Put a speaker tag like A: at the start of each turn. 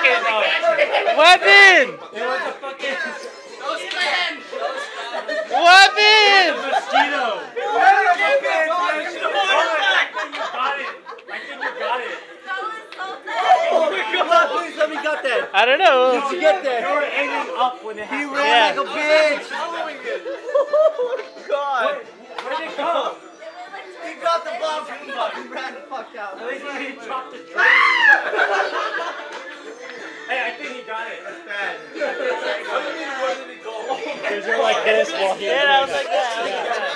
A: fucking weapon.
B: It was a fucking.
A: Weapon.
B: Mosquito.
C: Please let me got that.
A: I don't know.
C: Did you get that?
B: You were aiming up when it happened.
C: He ran like a bitch. Oh God.
B: Where did it go?
C: He got the bomb from the fuck. He ran the fuck out.
B: At least when he dropped the tree. Hey, I think he got it. That's bad.
C: What do you mean, where did it go?
B: Because you're like this while he.
A: Yeah, I was like that.